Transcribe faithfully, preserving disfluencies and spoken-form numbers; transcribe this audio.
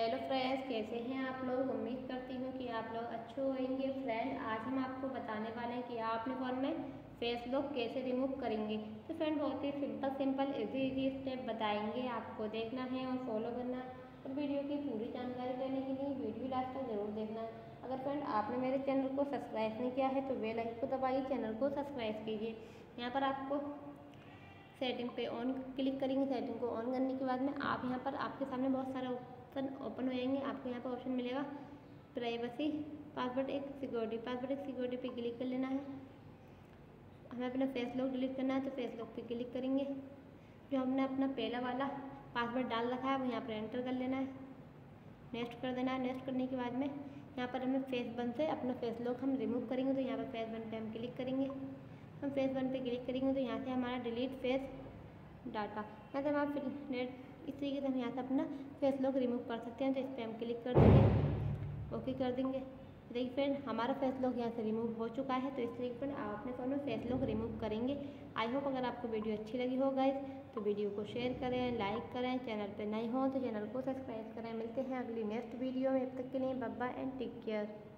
Hello friends, कैसे हैं आप लोग। उम्मीद करती हूँ कि आप लोग अच्छे होंगे। फ्रेंड, आज हम आपको बताने वाले हैं कि आप अपने फ़ोन में फेस लॉक कैसे रिमूव करेंगे। तो फ्रेंड, बहुत ही simple simple easy easy step बताएंगे, आपको देखना है और फॉलो करना है। और वीडियो की पूरी जानकारी लेने के लिए वीडियो लास्ट तक जरूर देखना है। अगर फ्रेंड आपने मेरे चैनल को सब्सक्राइब नहीं किया है तो बेल आइकन को दबाइए, चैनल को सब्सक्राइब कीजिए। यहाँ पर आपको सेटिंग पे ऑन क्लिक करेंगे। सेटिंग को ऑन करने के बाद में आप यहाँ पर आपके सामने बहुत सारा ऑप्शन ओपन हो जाएंगे। आपको यहाँ पर ऑप्शन मिलेगा प्राइवेसी, पासवर्ड एक सिक्योरिटी। पासवर्ड एक सिक्योरिटी पे क्लिक कर लेना है। हमें अपना फेस लॉक डिलीट करना है तो फेस लॉक पे क्लिक करेंगे। जो हमने अपना पहला वाला पासवर्ड डाल रखा है वो यहाँ पर एंटर कर लेना है, नेक्स्ट कर देना है। नेक्स्ट करने के बाद में यहाँ पर हमें फेस वन से अपना फेस लॉक हम रिमूव करेंगे। तो यहाँ पर फेस वन पे हम क्लिक करेंगे। हम फेस वन पे क्लिक करेंगे तो यहाँ से हमारा डिलीट फेस डाटा, यहाँ से हम नेट इस तरीके से हम यहाँ से अपना फेस लॉक रिमूव कर सकते हैं। तो इस पर हम क्लिक कर देंगे, ओके कर देंगे। देखिए फ्रेंड, हमारा फेस लॉक यहाँ से रिमूव हो चुका है। तो इस तरीके से आप अपने फ़ोन में फेस लॉक रिमूव करेंगे। आई होप अगर आपको वीडियो अच्छी लगी हो गाइस तो वीडियो को शेयर करें, लाइक करें। चैनल पर नए हों तो चैनल को सब्सक्राइब करें। मिलते हैं अगली नेक्स्ट वीडियो में, तब तक के लिए bye bye and take care.